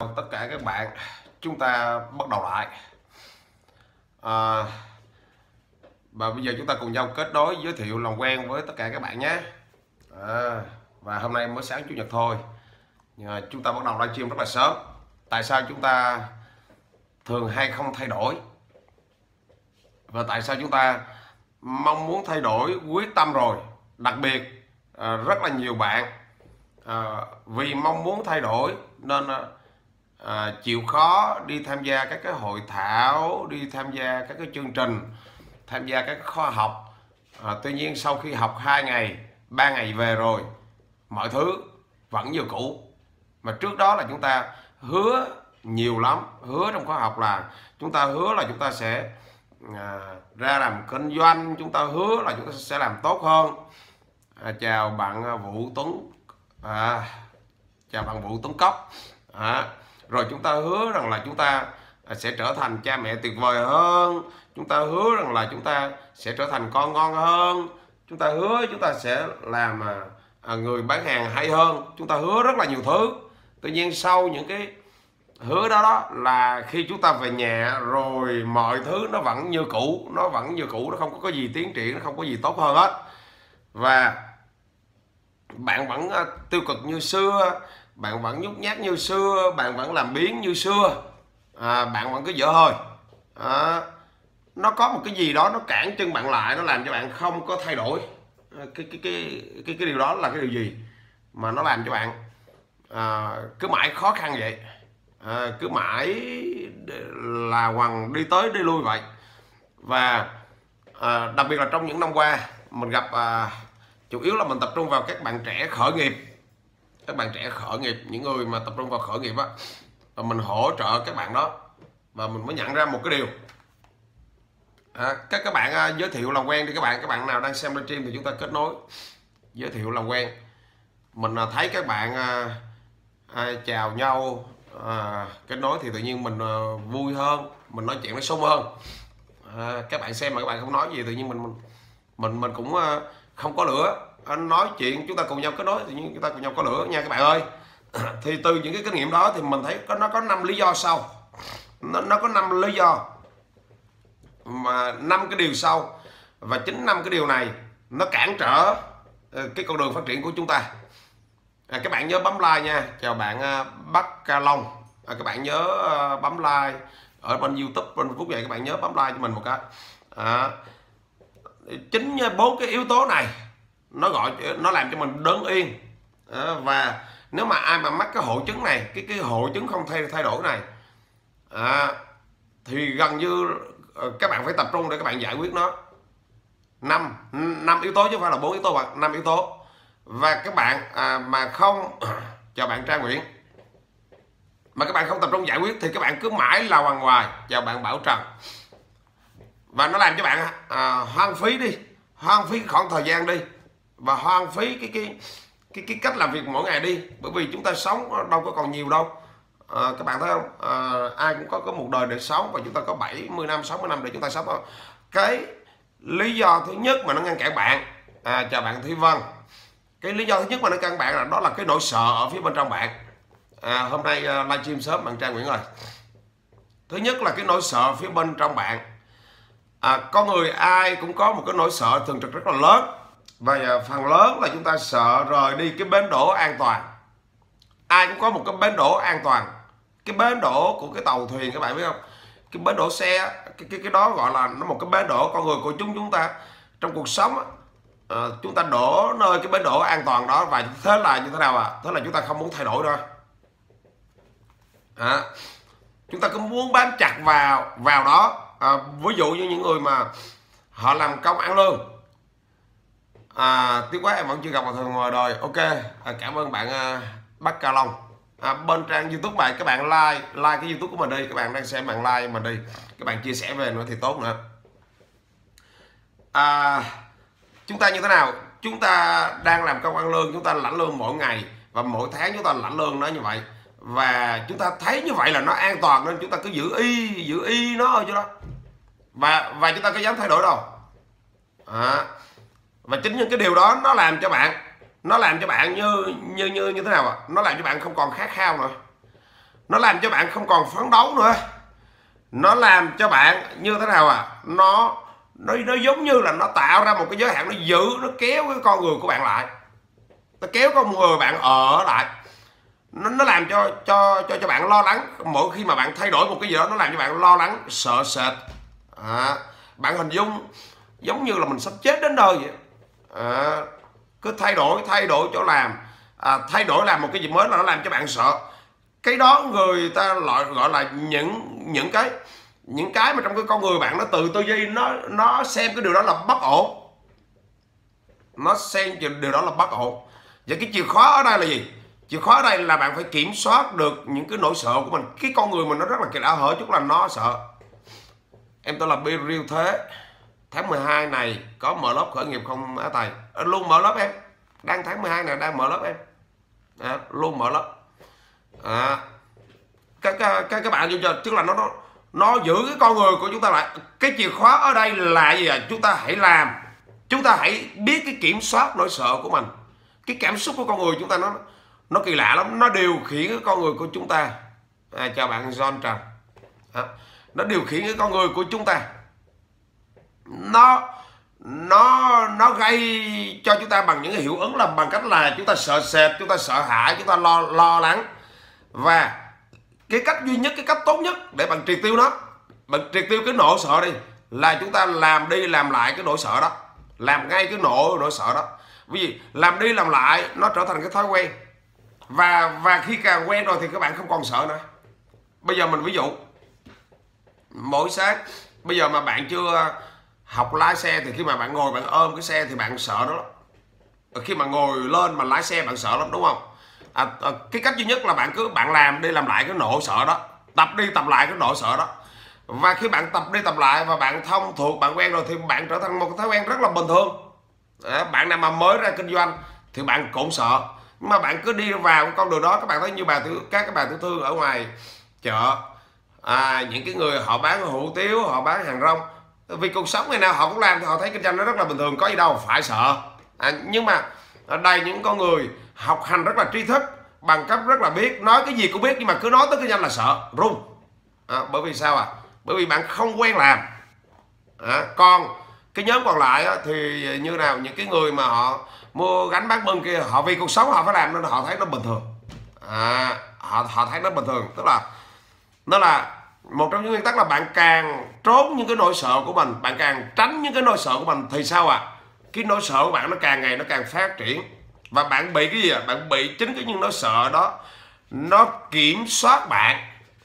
Tất cả các bạn, chúng ta bắt đầu lại. Và bây giờ chúng ta cùng nhau kết nối, giới thiệu làm quen với tất cả các bạn nhé. Và hôm nay mới sáng chủ nhật thôi, chúng ta bắt đầu livestream rất là sớm. Tại sao chúng ta thường hay không thay đổi, và tại sao chúng ta mong muốn thay đổi, quyết tâm rồi. Đặc biệt rất là nhiều bạn vì mong muốn thay đổi nên chịu khó đi tham gia các cái hội thảo, đi tham gia các cái chương trình, tham gia các khóa học. Tuy nhiên sau khi học 2 ngày 3 ngày về rồi, mọi thứ vẫn như cũ. Mà trước đó là chúng ta hứa nhiều lắm, hứa trong khóa học là chúng ta hứa là chúng ta sẽ ra làm kinh doanh, chúng ta hứa là chúng ta sẽ làm tốt hơn. Chào bạn Vũ Tuấn, chào bạn Vũ Tuấn Cốc. Rồi chúng ta hứa rằng là chúng ta sẽ trở thành cha mẹ tuyệt vời hơn, chúng ta hứa rằng là chúng ta sẽ trở thành con ngon hơn, chúng ta hứa chúng ta sẽ làm người bán hàng hay hơn, chúng ta hứa rất là nhiều thứ. Tuy nhiên sau những cái hứa đó là khi chúng ta về nhà rồi mọi thứ nó vẫn như cũ, nó không có gì tiến triển, nó không có gì tốt hơn hết. Và bạn vẫn tiêu cực như xưa, bạn vẫn nhút nhát như xưa, bạn vẫn làm biếng như xưa, bạn vẫn cứ dở hơi. Nó có một cái gì đó nó cản chân bạn lại, nó làm cho bạn không có thay đổi. Cái điều đó là cái điều gì mà nó làm cho bạn cứ mãi khó khăn vậy, cứ mãi là hoàng đi tới đi lui vậy. Và đặc biệt là trong những năm qua mình gặp chủ yếu là mình tập trung vào các bạn trẻ khởi nghiệp, những người mà tập trung vào khởi nghiệp á, và mình hỗ trợ các bạn đó. Và mình mới nhận ra một cái điều, các bạn giới thiệu làm quen đi các bạn nào đang xem livestream thì chúng ta kết nối giới thiệu làm quen. Mình thấy các bạn chào nhau, kết nối thì tự nhiên mình vui hơn, mình nói chuyện nó sung hơn. Các bạn xem mà các bạn không nói gì, tự nhiên mình cũng không có lửa. Nói chuyện chúng ta cùng nhau kết nối, tự nhiên chúng ta cùng nhau có lửa nha các bạn ơi. Thì từ những cái kinh nghiệm đó thì mình thấy nó có 5 lý do sau, nó có 5 lý do, mà 5 cái điều sau, và chính 5 cái điều này nó cản trở cái con đường phát triển của chúng ta. Các bạn nhớ bấm like nha. Chào bạn Bắc Ca Long, các bạn nhớ bấm like ở bên YouTube, bên Facebook vậy, các bạn nhớ bấm like cho mình một cái. Chính 4 cái yếu tố này nó làm cho mình đứng yên. Và nếu mà ai mà mắc cái hội chứng này, cái hội chứng không thay đổi này, thì gần như các bạn phải tập trung để các bạn giải quyết nó. 5 yếu tố chứ không phải là 4 yếu tố, hoặc 5 yếu tố. Và các bạn mà không chào bạn Trang Nguyễn, mà các bạn không tập trung giải quyết thì các bạn cứ mãi là hoàng hoài. Chào bạn Bảo Trần. Và nó làm cho bạn hoang phí khoảng thời gian đi, và hoang phí cái cách làm việc mỗi ngày đi. Bởi vì chúng ta sống đâu có còn nhiều đâu. Các bạn thấy không, ai cũng có một đời để sống, và chúng ta có 70 năm 60 năm để chúng ta sống thôi. Cái lý do thứ nhất mà nó ngăn cản bạn, chào bạn Thúy Vân, cái lý do thứ nhất mà nó ngăn bạn là đó là cái nỗi sợ ở phía bên trong bạn. Hôm nay livestream sớm bạn Trang Nguyễn ơi. Thứ nhất là cái nỗi sợ phía bên trong bạn. Con người ai cũng có một cái nỗi sợ thường trực rất là lớn, và phần lớn là chúng ta sợ rời đi cái bến đỗ an toàn. Ai cũng có một cái bến đỗ an toàn, cái bến đỗ của cái tàu thuyền, các bạn biết không? Cái bến đỗ xe, cái đó gọi là nó một cái bến đỗ. Con người của chúng ta trong cuộc sống chúng ta đổ nơi cái bến đỗ an toàn đó, và thế là như thế nào thế là chúng ta không muốn thay đổi đâu. Chúng ta cứ muốn bám chặt vào đó. Ví dụ như những người mà họ làm công ăn lương, tiếc quá em vẫn chưa gặp một thường ngoài đời. Ok, cảm ơn bạn Bắc Ca Long. Bên trang YouTube này các bạn like cái YouTube của mình đi, các bạn đang xem bạn like mình đi, các bạn chia sẻ về nữa thì tốt nữa. Chúng ta như thế nào? Chúng ta đang làm công ăn lương, chúng ta lãnh lương mỗi ngày, và mỗi tháng chúng ta lãnh lương nó như vậy, và chúng ta thấy như vậy là nó an toàn nên chúng ta cứ giữ y nó thôi chứ đó. Và chúng ta có dám thay đổi đâu. Và chính những cái điều đó nó làm cho bạn như thế nào ạ? Nó làm cho bạn không còn khát khao nữa. nó làm cho bạn không còn phấn đấu nữa, nó làm cho bạn như thế nào nó giống như là nó tạo ra một cái giới hạn, nó giữ, nó kéo cái con người của bạn lại, nó kéo con người bạn ở lại, nó làm cho bạn lo lắng. Mỗi khi mà bạn thay đổi một cái gì đó, nó làm cho bạn lo lắng, sợ sệt. Bạn hình dung giống như là mình sắp chết đến nơi vậy. Cứ thay đổi chỗ làm, thay đổi làm một cái gì mới là nó làm cho bạn sợ. Cái đó người ta gọi là những cái mà trong cái con người bạn, nó từ tư duy, nó xem cái điều đó là bất ổn, nó xem điều đó là bất ổn. Và cái chìa khóa ở đây là gì? Chìa khóa ở đây là bạn phải kiểm soát được những cái nỗi sợ của mình. Cái con người mình nó rất là kỳ lạ, hở chút là nó sợ. Em tôi là Be Real Thế. Tháng 12 này có mở lớp khởi nghiệp không hả thầy? Luôn mở lớp em. Đang tháng 12 này đang mở lớp em. Luôn mở lớp. Các bạn vô cho, tức là nó giữ cái con người của chúng ta lại. Cái chìa khóa ở đây là gì à? Chúng ta hãy làm, chúng ta hãy biết cái kiểm soát nỗi sợ của mình. Cái cảm xúc của con người chúng ta nó kỳ lạ lắm, nó điều khiển cái con người của chúng ta. Chào bạn John Trần. Nó điều khiển cái con người của chúng ta, nó gây cho chúng ta bằng những cái hiệu ứng, là bằng cách là chúng ta sợ sệt, chúng ta sợ hãi, chúng ta lo lắng. Và cái cách duy nhất, cái cách tốt nhất để bạn triệt tiêu nó, bạn triệt tiêu cái nỗi sợ đi, là chúng ta làm đi làm lại cái nỗi sợ đó, làm ngay cái nỗi sợ đó. Vì làm đi làm lại nó trở thành cái thói quen, và khi càng quen rồi thì các bạn không còn sợ nữa. Bây giờ mình ví dụ, mỗi sáng bây giờ mà bạn chưa học lái xe thì khi mà bạn ngồi bạn ôm cái xe thì bạn sợ đó lắm. Khi mà ngồi lên mà lái xe bạn sợ lắm, đúng không? Cái cách duy nhất là bạn làm đi làm lại cái nỗi sợ đó, tập đi tập lại cái nỗi sợ đó. Và khi bạn tập đi tập lại và bạn thông thuộc, bạn quen rồi thì bạn trở thành một cái thói quen rất là bình thường. Bạn nào mà mới ra kinh doanh thì bạn cũng sợ, nhưng mà bạn cứ đi vào con đường đó. Các bạn thấy như các bà tiểu thư ở ngoài chợ, những cái người họ bán hủ tiếu, họ bán hàng rong, vì cuộc sống ngày nào họ cũng làm thì họ thấy kinh doanh nó rất là bình thường, có gì đâu phải sợ. Nhưng mà ở đây những con người học hành rất là tri thức, bằng cấp rất là biết, nói cái gì cũng biết, nhưng mà cứ nói tới kinh doanh là sợ, run. Bởi vì sao Bởi vì bạn không quen làm. Còn cái nhóm còn lại thì như nào, những cái người mà họ mua gánh bán bưng kia, họ vì cuộc sống họ phải làm nên họ thấy nó bình thường. Họ thấy nó bình thường, tức là nó là một trong những nguyên tắc là bạn càng trốn những cái nỗi sợ của mình, bạn càng tránh những cái nỗi sợ của mình thì sao cái nỗi sợ của bạn nó càng ngày nó càng phát triển. Và bạn bị cái gì bạn bị chính cái những nỗi sợ đó, nó kiểm soát bạn.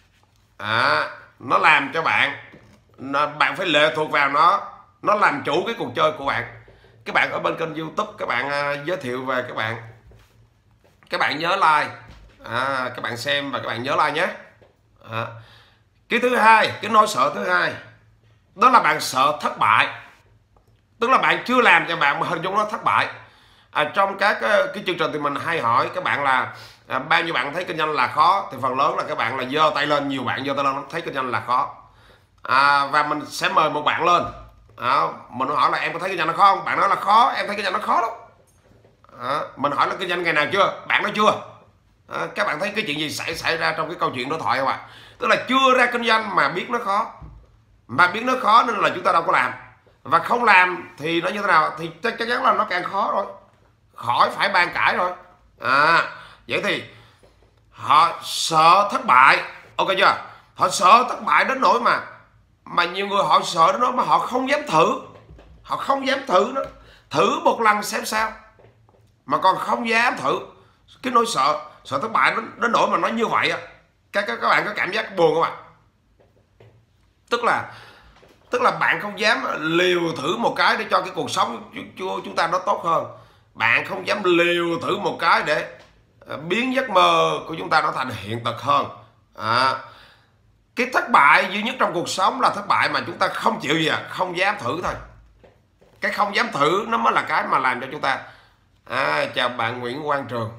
Nó làm cho bạn phải lệ thuộc vào nó làm chủ cái cuộc chơi của bạn. Các bạn ở bên kênh YouTube, các bạn giới thiệu về các bạn nhớ like, các bạn xem và các bạn nhớ like nhé. Cái thứ hai, cái nỗi sợ thứ hai đó là bạn sợ thất bại. Tức là bạn chưa làm cho bạn hình dung nó thất bại. Trong các cái chương trình thì mình hay hỏi các bạn là bao nhiêu bạn thấy kinh doanh là khó, thì phần lớn là các bạn là giơ tay lên, nhiều bạn giơ tay lên thấy kinh doanh là khó. Và mình sẽ mời một bạn lên, mình hỏi là em có thấy kinh doanh nó khó không? Bạn nói là khó, em thấy kinh doanh nó khó lắm. Mình hỏi là kinh doanh ngày nào chưa? Bạn nói chưa. Các bạn thấy cái chuyện gì xảy ra trong cái câu chuyện đối thoại không ạ? Tức là chưa ra kinh doanh mà biết nó khó, nên là chúng ta đâu có làm. Và không làm thì nó như thế nào? Thì chắc chắn là nó càng khó rồi, khỏi phải bàn cãi rồi. Vậy thì họ sợ thất bại, ok chưa? Họ sợ thất bại đến nỗi mà nhiều người họ sợ đến nỗi mà họ không dám thử. Họ không dám thử nó, thử một lần xem sao mà còn không dám thử. Cái nỗi sợ thất bại đến nỗi mà nó như vậy các bạn có cảm giác buồn không ạ? Tức là bạn không dám liều thử một cái để cho cái cuộc sống của chúng ta nó tốt hơn. Bạn không dám liều thử một cái để biến giấc mơ của chúng ta nó thành hiện thực hơn. Cái thất bại duy nhất trong cuộc sống là thất bại mà chúng ta không chịu gì không dám thử thôi. Cái không dám thử nó mới là cái mà làm cho chúng ta. Chào bạn Nguyễn Quang Trường.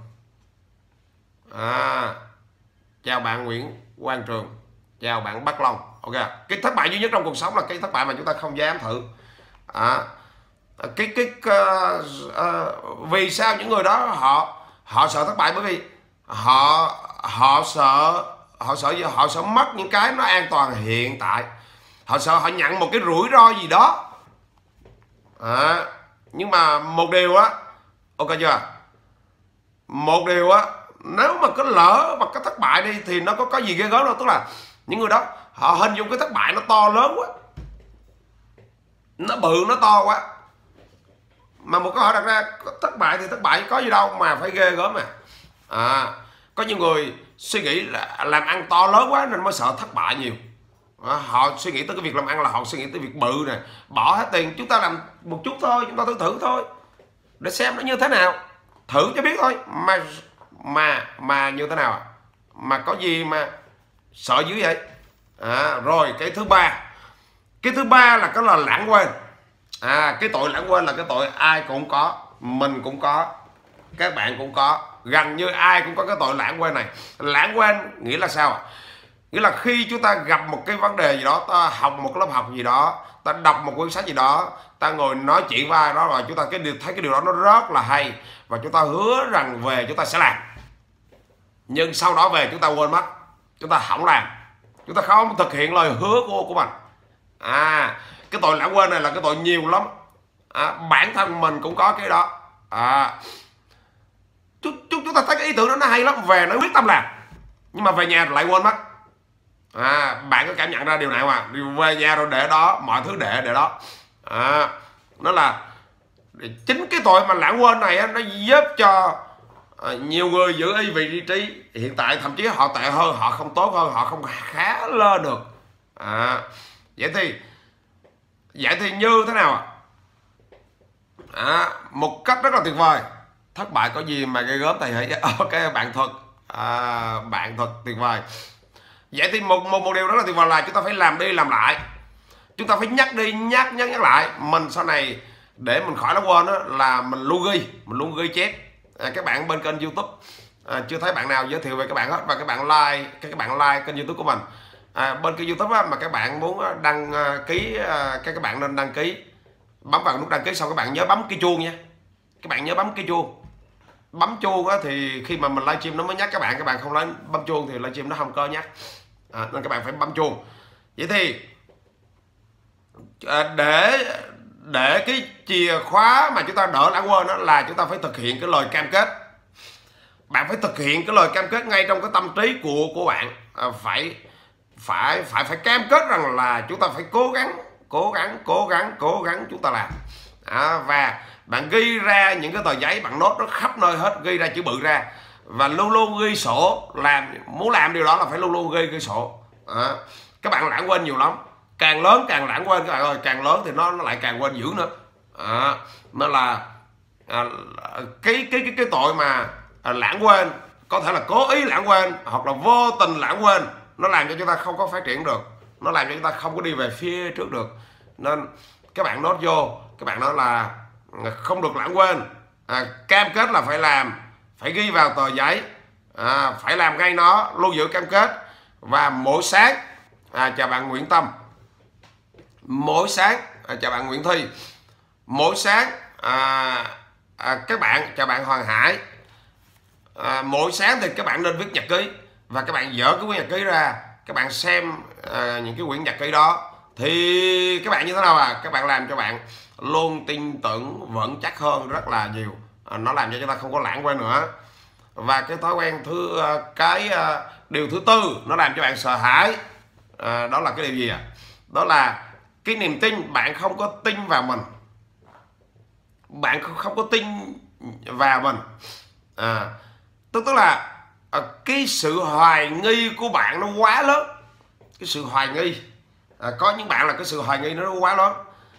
Chào bạn Nguyễn Quang Trường. Chào bạn Bắc Long. Ok, cái thất bại duy nhất trong cuộc sống là cái thất bại mà chúng ta không dám thử. Vì sao những người đó họ sợ thất bại? Bởi vì họ sợ họ sợ mất những cái nó an toàn hiện tại, họ sợ họ nhận một cái rủi ro gì đó. Nhưng mà một điều á, ok chưa, một điều á, nếu mà có lỡ mà có thất bại đi thì nó có gì ghê gớm đâu. Tức là những người đó họ hình dung cái thất bại nó to lớn quá, nó bự, nó to quá. Mà một câu hỏi đặt ra, thất bại thì thất bại có gì đâu mà phải ghê gớm có nhiều người suy nghĩ là làm ăn to lớn quá nên mới sợ thất bại nhiều. Họ suy nghĩ tới cái việc làm ăn là họ suy nghĩ tới việc bự nè, bỏ hết tiền. Chúng ta làm một chút thôi, chúng ta thử thôi để xem nó như thế nào, thử cho biết thôi. Mà như thế nào mà có gì mà sợ dữ vậy. Rồi cái thứ ba là cái là lãng quên. Cái tội lãng quên là cái tội ai cũng có, mình cũng có, các bạn cũng có, gần như ai cũng có cái tội lãng quên này. Lãng quên nghĩa là sao? Nghĩa là khi chúng ta gặp một cái vấn đề gì đó, ta học một lớp học gì đó, ta đọc một cuốn sách gì đó, ta ngồi nói chuyện với ai đó, và chúng ta thấy cái điều đó nó rất là hay, và chúng ta hứa rằng về chúng ta sẽ làm, nhưng sau đó về chúng ta quên mất, chúng ta không làm, chúng ta không thực hiện lời hứa của mình. Cái tội lãng quên này là cái tội nhiều lắm. Bản thân mình cũng có cái đó. Chúng ta thấy cái ý tưởng đó nó hay lắm, về nó quyết tâm làm, nhưng mà về nhà lại quên mất. Bạn có cảm nhận ra điều này mà về nhà rồi để đó, mọi thứ để đó. Nó là chính cái tội mà lãng quên này nó giúp cho nhiều người giữ vị trí hiện tại, thậm chí họ tệ hơn, họ không tốt hơn, họ không khá lên được. Vậy thì như thế nào một cách rất là tuyệt vời. Thất bại có gì mà ghê gớm thầy hãy ok bạn thuật tuyệt vời. Vậy thì một điều rất là tuyệt vời là chúng ta phải làm đi làm lại, chúng ta phải nhắc đi nhắc lại. Mình sau này để mình khỏi nó quên đó, là mình luôn ghi chép. Các bạn bên kênh YouTube chưa thấy bạn nào giới thiệu về các bạn hết, và các bạn like kênh YouTube của mình. Bên kênh YouTube á, mà các bạn muốn đăng ký, các bạn nên đăng ký, bấm vào nút đăng ký, xong các bạn nhớ bấm cái chuông nha. Các bạn nhớ bấm cái chuông. Bấm chuông á, thì khi mà mình livestream nó mới nhắc các bạn không bấm chuông thì livestream nó không có nhắc. Nên các bạn phải bấm chuông. Vậy thì để cái chìa khóa mà chúng ta đỡ lãng quên đó là chúng ta phải thực hiện cái lời cam kết. Bạn phải thực hiện cái lời cam kết ngay trong cái tâm trí của bạn. Phải cam kết rằng là chúng ta phải cố gắng chúng ta làm. Và bạn ghi ra những cái tờ giấy, bạn nốt nó khắp nơi hết, ghi ra chữ bự ra, và luôn luôn ghi sổ. Muốn làm điều đó là phải luôn luôn ghi sổ. Các bạn lãng quên nhiều lắm, càng lớn càng lãng quên các bạn ơi, càng lớn thì nó lại càng quên dữ nữa. Nên là cái tội mà lãng quên, có thể là cố ý lãng quên hoặc là vô tình lãng quên, nó làm cho chúng ta không có phát triển được, nó làm cho chúng ta không có đi về phía trước được. Nên các bạn nốt vô, các bạn nói là không được lãng quên, cam kết là phải làm, phải ghi vào tờ giấy, phải làm ngay nó, luôn giữ cam kết. Và mỗi sáng chào bạn Nguyễn Tâm, mỗi sáng chào bạn Nguyễn Thi, mỗi sáng các bạn chào bạn Hoàng Hải. Mỗi sáng thì các bạn nên viết nhật ký, và các bạn dỡ cái quyển nhật ký ra, các bạn xem những cái quyển nhật ký đó thì các bạn như thế nào các bạn làm cho bạn luôn tin tưởng vững chắc hơn rất là nhiều. Nó làm cho chúng ta không có lãng quên nữa. Và cái thói quen điều thứ tư nó làm cho bạn sợ hãi, đó là cái điều gì đó là cái niềm tin. Bạn không có tin vào mình, bạn không có tin vào mình. Tức là cái sự hoài nghi của bạn nó quá lớn. Cái sự hoài nghi, có những bạn là cái sự hoài nghi nó quá lớn.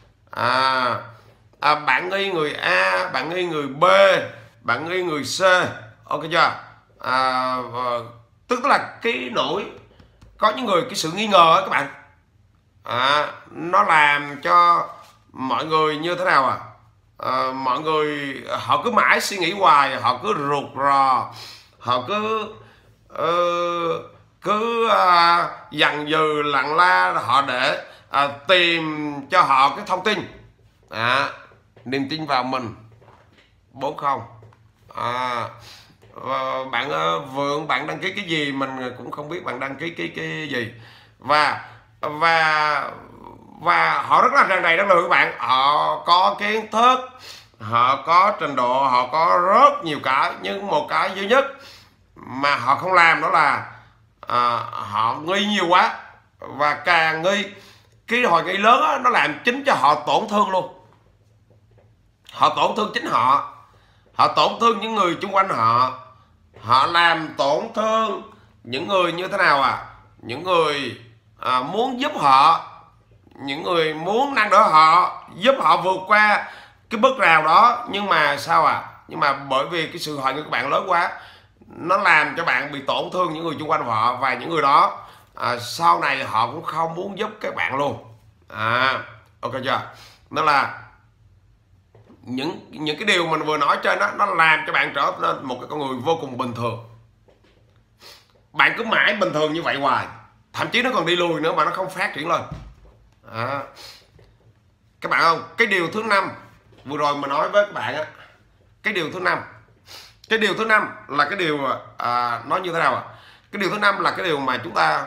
Bạn nghi người A, bạn nghi người B, bạn nghi người C, ok chưa? Tức là cái nỗi, có những người cái sự nghi ngờ các bạn, nó làm cho mọi người như thế nào mọi người họ cứ mãi suy nghĩ hoài, họ cứ rụt rò, họ cứ dần dừ lặng la, họ để tìm cho họ cái thông tin. Niềm tin vào mình 40. bạn Vượng, bạn đăng ký cái gì mình cũng không biết bạn đăng ký cái gì. Và họ rất là tràn đầy năng lượng các bạn, họ có kiến thức, họ có trình độ, họ có rất nhiều cái, nhưng một cái duy nhất mà họ không làm đó là họ nghi nhiều quá, và càng nghi, cái hồi nghi lớn đó, nó làm chính cho họ tổn thương luôn. Họ tổn thương chính họ, họ tổn thương những người xung quanh họ, họ làm tổn thương những người như thế nào những người muốn giúp họ, những người muốn nâng đỡ họ, giúp họ vượt qua cái bước rào đó. Nhưng mà sao nhưng mà bởi vì cái sự hoài nghi của bạn lớn quá, nó làm cho bạn bị tổn thương những người xung quanh họ, và những người đó sau này họ cũng không muốn giúp các bạn luôn. Ok chưa? Nó là những cái điều mình vừa nói trên đó, nó làm cho bạn trở nên một cái con người vô cùng bình thường. Bạn cứ mãi bình thường như vậy hoài, thậm chí nó còn đi lùi nữa mà nó không phát triển lên. Các bạn không, cái điều thứ 5 vừa rồi mình nói với các bạn cái điều thứ 5 là cái điều nói như thế nào cái điều thứ 5 là cái điều mà chúng ta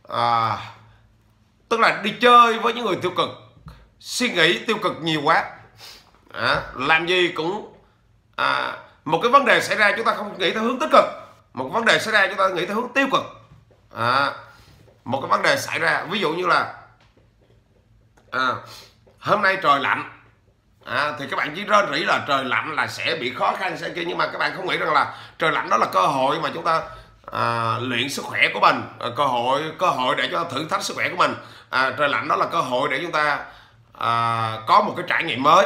tức là đi chơi với những người tiêu cực, suy nghĩ tiêu cực nhiều quá, làm gì cũng một cái vấn đề xảy ra chúng ta không nghĩ theo hướng tích cực, một vấn đề xảy ra chúng ta nghĩ theo hướng tiêu cực. Một cái vấn đề xảy ra, ví dụ như là hôm nay trời lạnh, thì các bạn chỉ rên rỉ là trời lạnh là sẽ bị khó khăn sẽ kia, nhưng mà các bạn không nghĩ rằng là trời lạnh đó là cơ hội mà chúng ta luyện sức khỏe của mình, cơ hội để cho thử thách sức khỏe của mình. Trời lạnh đó là cơ hội để chúng ta có một cái trải nghiệm mới,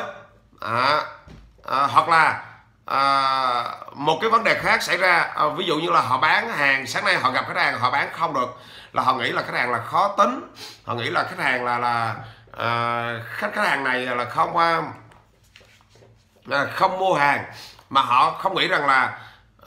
hoặc là một cái vấn đề khác xảy ra, ví dụ như là họ bán hàng, sáng nay họ gặp khách hàng họ bán không được, là họ nghĩ là khách hàng là khó tính, họ nghĩ là khách hàng là khách hàng này là không mua hàng, mà họ không nghĩ rằng là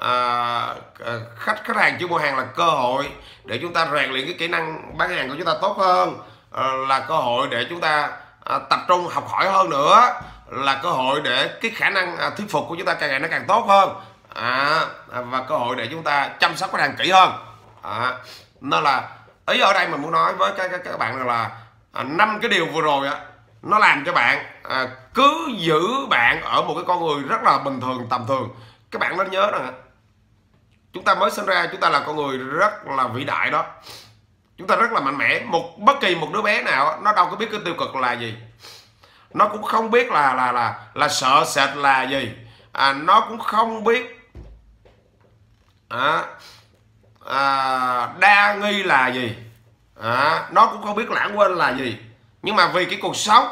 khách hàng chưa mua hàng là cơ hội để chúng ta rèn luyện cái kỹ năng bán hàng của chúng ta tốt hơn, là cơ hội để chúng ta tập trung học hỏi hơn nữa, là cơ hội để cái khả năng thuyết phục của chúng ta càng ngày nó càng tốt hơn, và cơ hội để chúng ta chăm sóc khách hàng kỹ hơn. Nên là ý ở đây mình muốn nói với các bạn rằng là 5 cái điều vừa rồi nó làm cho bạn cứ giữ bạn ở một cái con người rất là bình thường, tầm thường. Các bạn nên nhớ rằng chúng ta mới sinh ra, chúng ta là con người rất là vĩ đại đó, chúng ta rất là mạnh mẽ. Bất kỳ một đứa bé nào nó đâu có biết cái tiêu cực là gì, nó cũng không biết là sợ sệt là gì, nó cũng không biết đa nghi là gì, nó cũng không biết lãng quên là gì. Nhưng mà vì cái cuộc sống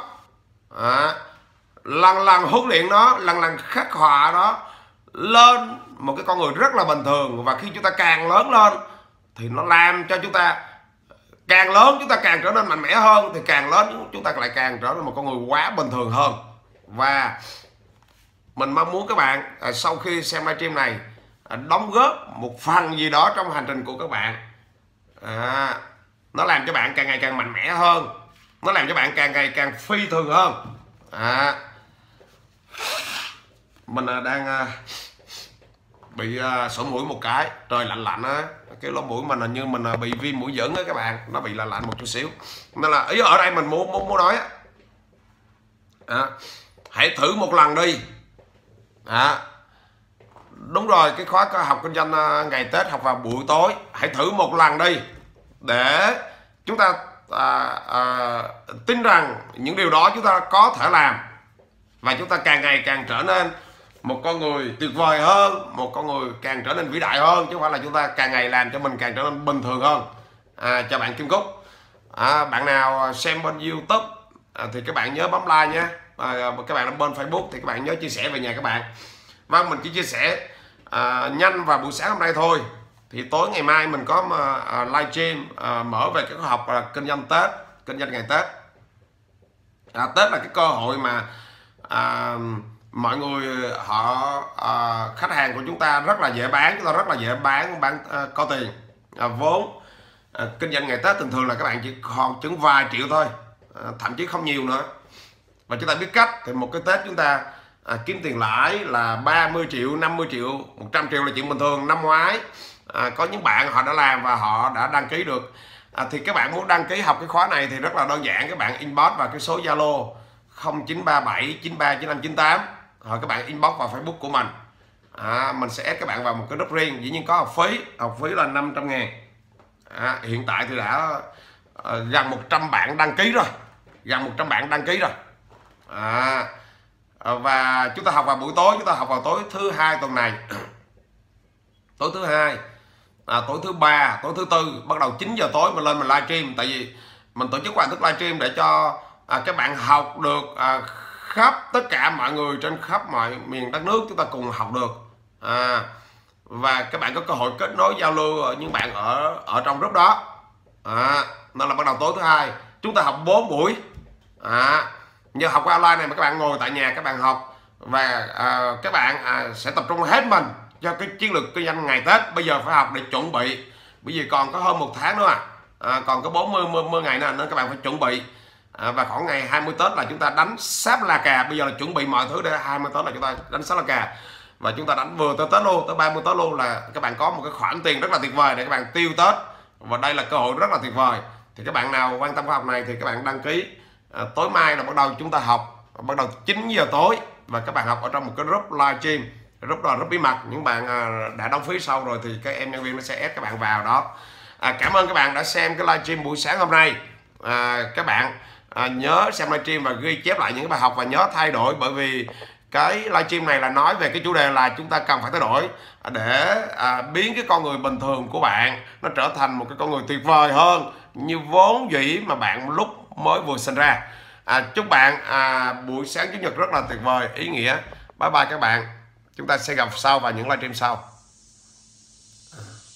lần lần huấn luyện nó, lần lần khắc họa nó lên một cái con người rất là bình thường. Và khi chúng ta càng lớn lên thì nó làm cho chúng ta càng lớn, chúng ta càng trở nên mạnh mẽ hơn, thì càng lớn chúng ta lại càng trở nên một con người quá bình thường hơn. Và mình mong muốn các bạn sau khi xem livestream này đóng góp một phần gì đó trong hành trình của các bạn. Nó làm cho bạn càng ngày càng mạnh mẽ hơn, nó làm cho bạn càng ngày càng phi thường hơn. Mình đang bị sổ mũi một cái, trời lạnh lạnh cái lỗ mũi mình hình như mình bị viêm mũi dẫn các bạn, nó bị lạnh một chút xíu. Nên là ý ở đây mình muốn nói hãy thử một lần đi. Đúng rồi, cái khóa học kinh doanh ngày Tết học vào buổi tối, hãy thử một lần đi để chúng ta tin rằng những điều đó chúng ta có thể làm, và chúng ta càng ngày càng trở nên một con người tuyệt vời hơn, một con người càng trở nên vĩ đại hơn, chứ không phải là chúng ta càng ngày làm cho mình càng trở nên bình thường hơn. Chào bạn Kim Cúc. Bạn nào xem bên YouTube thì các bạn nhớ bấm like nhé. Các bạn ở bên Facebook thì các bạn nhớ chia sẻ về nhà các bạn. Vâng, mình chỉ chia sẻ nhanh vào buổi sáng hôm nay thôi. Thì tối ngày mai mình có livestream mở về cái khóa học kinh doanh Tết, kinh doanh ngày Tết. Tết là cái cơ hội mà mọi người khách hàng của chúng ta rất là dễ bán, chúng ta rất là dễ bán có tiền vốn. Kinh doanh ngày Tết thường thường là các bạn chỉ còn chừng vài triệu thôi, thậm chí không nhiều nữa. Và chúng ta biết cách thì một cái Tết chúng ta kiếm tiền lãi là 30 triệu, 50 triệu, 100 triệu là chuyện bình thường. Năm ngoái có những bạn họ đã làm và họ đã đăng ký được. Thì các bạn muốn đăng ký học cái khóa này thì rất là đơn giản, các bạn inbox vào cái số Zalo 0937 93 9598, hoặc các bạn inbox vào Facebook của mình. Mình sẽ add các bạn vào một cái group riêng. Dĩ nhiên có học phí là 500.000. Hiện tại thì đã gần 100 bạn đăng ký rồi, và chúng ta học vào buổi tối, chúng ta học vào tối thứ hai tuần này, tối thứ hai, tối thứ ba, tối thứ tư, bắt đầu 9 giờ tối mình lên mình livestream. Tại vì mình tổ chức hình thức livestream để cho các bạn học được khắp tất cả mọi người trên khắp mọi miền đất nước, chúng ta cùng học được. Và các bạn có cơ hội kết nối giao lưu những bạn ở trong group đó. Nên là bắt đầu tối thứ hai chúng ta học 4 buổi. Như học qua online này mà các bạn ngồi tại nhà các bạn học, và các bạn sẽ tập trung hết mình cho cái chiến lược kinh doanh ngày Tết. Bây giờ phải học để chuẩn bị, bởi vì còn có hơn 1 tháng nữa còn có 40 ngày nữa nên các bạn phải chuẩn bị. Và khoảng ngày 20 Tết là chúng ta đánh sáp la cà. Bây giờ là chuẩn bị mọi thứ để 20 Tết là chúng ta đánh sáp la cà, và chúng ta đánh vừa tới Tết luôn, tới 30 Tết luôn, là các bạn có một cái khoản tiền rất là tuyệt vời để các bạn tiêu Tết. Và đây là cơ hội rất là tuyệt vời. Thì các bạn nào quan tâm khóa học này thì các bạn đăng ký. Tối mai là bắt đầu chúng ta học, bắt đầu 9 giờ tối, và các bạn học ở trong một cái group livestream. Group là group bí mật, những bạn đã đóng phí sau rồi thì các em nhân viên nó sẽ add các bạn vào đó. Cảm ơn các bạn đã xem cái livestream buổi sáng hôm nay. Các bạn nhớ xem livestream và ghi chép lại những cái bài học, và nhớ thay đổi, bởi vì cái livestream này là nói về cái chủ đề là chúng ta cần phải thay đổi để biến cái con người bình thường của bạn nó trở thành một cái con người tuyệt vời hơn như vốn dĩ mà bạn lúc mới vừa sinh ra. Chúc bạn buổi sáng chủ nhật rất là tuyệt vời, ý nghĩa. Bye bye các bạn, chúng ta sẽ gặp sau vào những livestream sau.